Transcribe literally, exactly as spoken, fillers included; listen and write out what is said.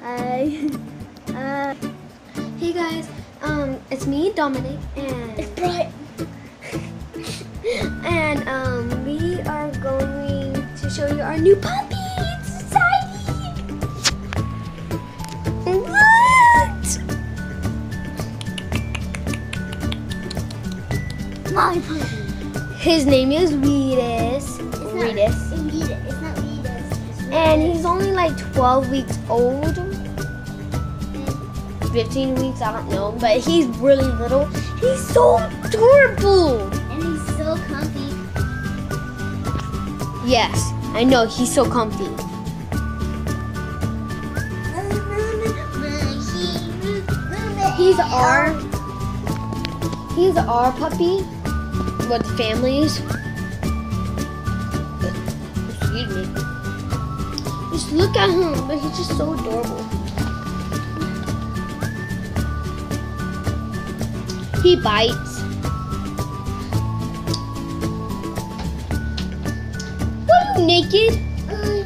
Hi. Uh, hey guys, um, it's me, Dominic, and It's bright. and um, we are going to show you our new puppy. It's exciting. What? My puppy. His name is Wheatus. It's not Wheatus. Wheatus. It's not Wheatus. It's And Wheatus. he's only like twelve weeks old. fifteen weeks, I don't know. But he's really little. He's so adorable. And he's so comfy. Yes, I know. He's so comfy. He's our he's our puppy with families. Excuse me. Just look at him, but he's just so adorable. He bites. What are you naked? Uh,